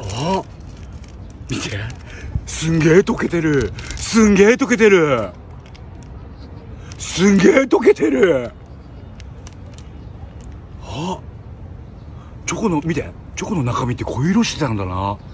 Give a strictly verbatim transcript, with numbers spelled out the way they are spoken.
あ、見て、すんげえ溶けてる、すんげえ溶けてる、すんげえ溶けてる。あ、チョコの見て、チョコの中身ってこういう色してたんだな。